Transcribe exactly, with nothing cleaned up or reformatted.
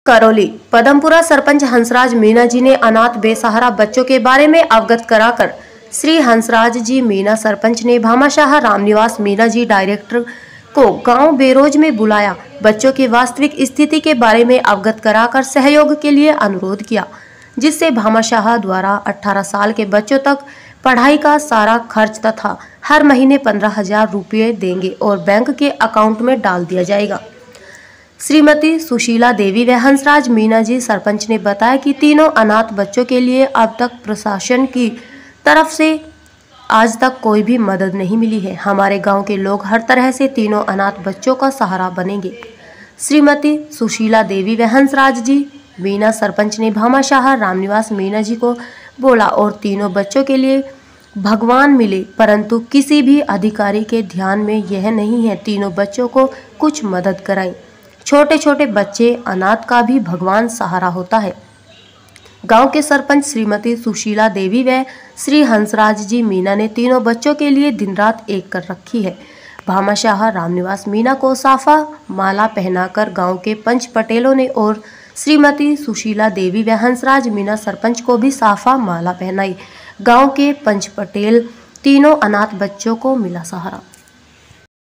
करौली पदमपुरा सरपंच हंसराज मीणा जी ने अनाथ बेसहारा बच्चों के बारे में अवगत कराकर श्री हंसराज जी मीणा सरपंच ने भामाशाह रामनिवास मीणा जी डायरेक्टर को गांव बेरोज में बुलाया। बच्चों की वास्तविक स्थिति के बारे में अवगत कराकर सहयोग के लिए अनुरोध किया, जिससे भामाशाह द्वारा अठारह साल के बच्चों तक पढ़ाई का सारा खर्च तथा हर महीने पंद्रह हजार रुपये देंगे और बैंक के अकाउंट में डाल दिया जाएगा। श्रीमती सुशीला देवी व हंसराज मीणा जी सरपंच ने बताया कि तीनों अनाथ बच्चों के लिए अब तक प्रशासन की तरफ से आज तक कोई भी मदद नहीं मिली है। हमारे गांव के लोग हर तरह से तीनों अनाथ बच्चों का सहारा बनेंगे। श्रीमती सुशीला देवी व हंसराज जी मीणा सरपंच ने भामाशाह रामनिवास मीणा जी को बोला और तीनों बच्चों के लिए भगवान मिले, परंतु किसी भी अधिकारी के ध्यान में यह नहीं है तीनों बच्चों को कुछ मदद कराएं। छोटे छोटे बच्चे अनाथ का भी भगवान सहारा होता है। गांव के सरपंच श्रीमती सुशीला देवी व श्री हंसराज जी मीणा ने तीनों बच्चों के लिए दिन रात एक कर रखी है। भामाशाह रामनिवास मीणा को साफा माला पहनाकर गांव के पंच पटेलों ने और श्रीमती सुशीला देवी व हंसराज मीणा सरपंच को भी साफा माला पहनाई। गांव के पंच पटेल तीनों अनाथ बच्चों को मिला सहारा।